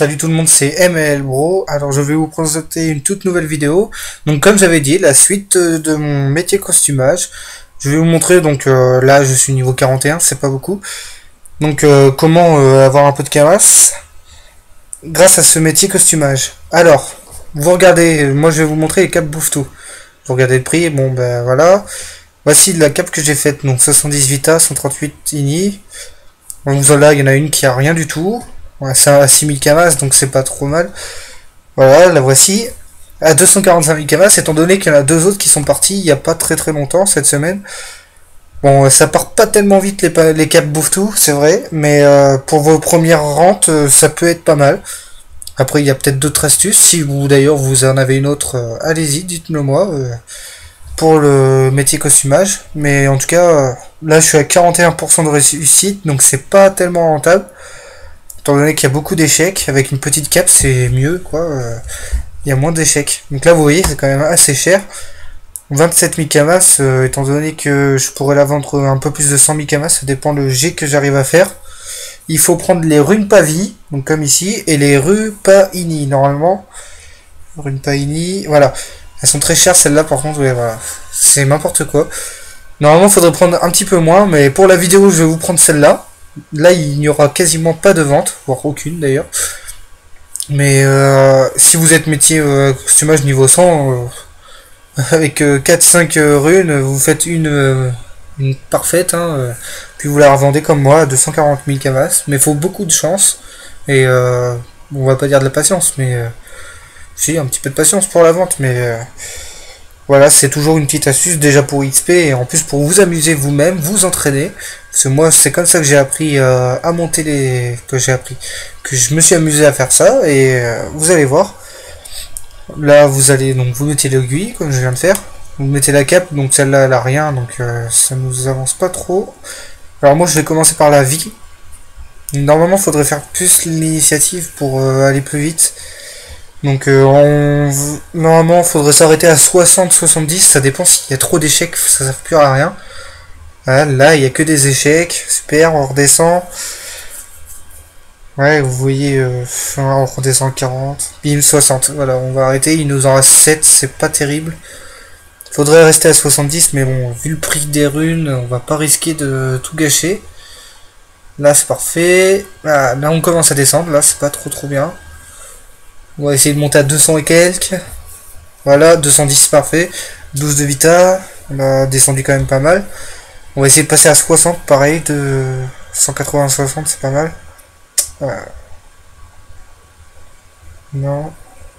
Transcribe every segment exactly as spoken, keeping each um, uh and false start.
Salut tout le monde, c'est M L Bro. Alors je vais vous présenter une toute nouvelle vidéo. Donc comme j'avais dit, la suite de mon métier costumage. Je vais vous montrer, donc euh, là je suis niveau quarante et un, c'est pas beaucoup. Donc euh, comment euh, avoir un peu de camasse grâce à ce métier costumage. Alors, vous regardez, moi je vais vous montrer les capes bouffe-tout. Vous regardez le prix, bon ben voilà. Voici la cape que j'ai faite, donc soixante-dix Vita, cent trente-huit Ini. Donc voilà, il y en a une qui a rien du tout. Ouais, c'est à six mille camas, donc c'est pas trop mal. Voilà, la voici. À deux cent quarante-cinq mille camas, étant donné qu'il y en a deux autres qui sont partis il n'y a pas très très longtemps, cette semaine. Bon, ça part pas tellement vite les, les capes bouffe-tout, c'est vrai, mais euh, pour vos premières rentes, euh, ça peut être pas mal. Après, il y a peut-être d'autres astuces. Si vous, d'ailleurs, vous en avez une autre, euh, allez-y, dites-le moi. Euh, pour le métier costumage. Mais en tout cas, euh, là, je suis à quarante et un pour cent de réussite, donc c'est pas tellement rentable. Étant donné qu'il y a beaucoup d'échecs, avec une petite cape, c'est mieux, quoi. Euh, il y a moins d'échecs. Donc là, vous voyez, c'est quand même assez cher. vingt-sept mille camas, euh, étant donné que je pourrais la vendre un peu plus de cent mille camas, ça dépend le G que j'arrive à faire. Il faut prendre les runes Pavi, donc comme ici, et les runes Paini, normalement. Runes Paini, voilà. Elles sont très chères, celles-là, par contre, ouais, voilà. C'est n'importe quoi. Normalement, il faudrait prendre un petit peu moins, mais pour la vidéo, je vais vous prendre celle-là. Là, il n'y aura quasiment pas de vente, voire aucune, d'ailleurs. Mais euh, si vous êtes métier euh, costumage niveau cent, euh, avec euh, quatre cinq euh, runes, vous faites une, euh, une parfaite, hein, euh, puis vous la revendez comme moi à deux cent quarante mille camas. Mais il faut beaucoup de chance, et euh, on va pas dire de la patience, mais... Euh, si, un petit peu de patience pour la vente, mais... Euh, voilà, c'est toujours une petite astuce déjà pour X P et en plus pour vous amuser vous-même, vous entraîner. Parce que moi, c'est comme ça que j'ai appris euh, à monter les... que j'ai appris. Que je me suis amusé à faire ça et euh, vous allez voir. Là, vous allez donc vous mettez l'aiguille comme je viens de faire. Vous mettez la cape, donc celle-là elle a rien, donc euh, ça nous avance pas trop. Alors moi, je vais commencer par la vie. Normalement, il faudrait faire plus l'initiative pour euh, aller plus vite. Donc euh, on... normalement il faudrait s'arrêter à soixante soixante-dix, ça dépend s'il y a trop d'échecs, ça sert plus à rien. Voilà, là il n'y a que des échecs, super, on redescend. Ouais, vous voyez, euh, on redescend à quarante, bim, soixante, voilà, on va arrêter, il nous en reste sept, c'est pas terrible. Faudrait rester à soixante-dix, mais bon, vu le prix des runes, on va pas risquer de tout gâcher. Là c'est parfait, ah, là on commence à descendre, là c'est pas trop trop bien. On va essayer de monter à deux cents et quelques. Voilà, deux cent dix, parfait. douze de Vita. On a descendu quand même pas mal. On va essayer de passer à soixante, pareil, de cent quatre-vingts à soixante, c'est pas mal. Voilà. Non.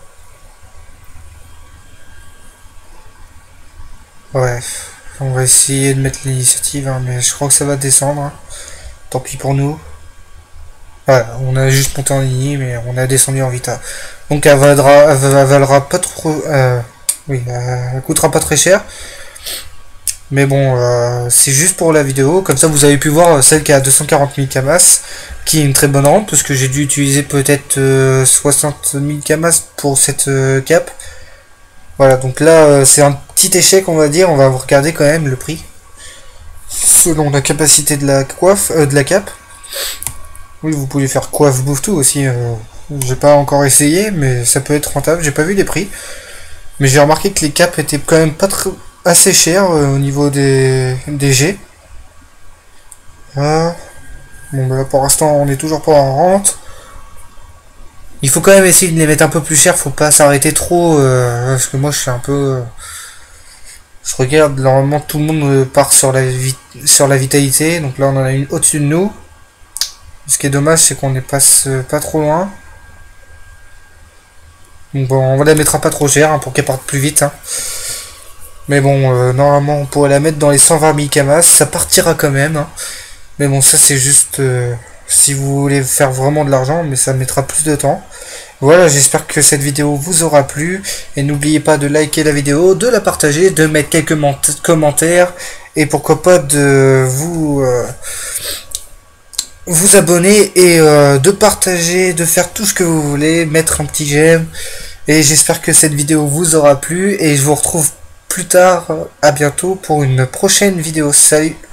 Ouais. On va essayer de mettre l'initiative, hein, mais je crois que ça va descendre. Hein. Tant pis pour nous. Voilà, on a juste monté en ligne, mais on a descendu en Vita. Donc elle valera, elle valera pas trop... Euh, oui, elle coûtera pas très cher. Mais bon, euh, c'est juste pour la vidéo. Comme ça, vous avez pu voir celle qui a deux cent quarante mille camas, qui est une très bonne rente, parce que j'ai dû utiliser peut-être euh, soixante mille camas pour cette euh, cape. Voilà, donc là, euh, c'est un petit échec, on va dire. On va regarder quand même le prix. Selon la capacité de la coiffe, euh, de la cape. Oui, vous pouvez faire coiffe bouffe tout aussi. Euh, j'ai pas encore essayé, mais ça peut être rentable. J'ai pas vu les prix, mais j'ai remarqué que les capes étaient quand même pas très assez chères euh, au niveau des des G. Ah. Bon, bah, pour l'instant, on est toujours pas en rente. Il faut quand même essayer de les mettre un peu plus chers. Faut pas s'arrêter trop, euh, parce que moi, je suis un peu. Euh, je regarde. Normalement, tout le monde part sur la vi sur la vitalité. Donc là, on en a une au-dessus de nous. Ce qui est dommage, c'est qu'on ne passe pas trop loin. Donc bon, on la mettra pas trop cher hein, pour qu'elle parte plus vite. Hein. Mais bon, euh, normalement, on pourrait la mettre dans les cent vingt mille camas. Ça partira quand même. Hein. Mais bon, ça c'est juste euh, si vous voulez faire vraiment de l'argent, mais ça mettra plus de temps. Voilà, j'espère que cette vidéo vous aura plu. Et n'oubliez pas de liker la vidéo, de la partager, de mettre quelques commentaires. Et pourquoi pas de vous... Euh, vous abonner et euh, de partager, de faire tout ce que vous voulez, mettre un petit j'aime. Et j'espère que cette vidéo vous aura plu et je vous retrouve plus tard, à bientôt pour une prochaine vidéo. Salut!